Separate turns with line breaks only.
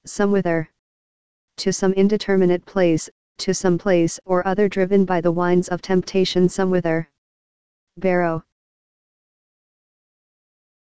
somewhither. To some indeterminate place, to some place or other driven by the winds of temptation somewhither. Barrow.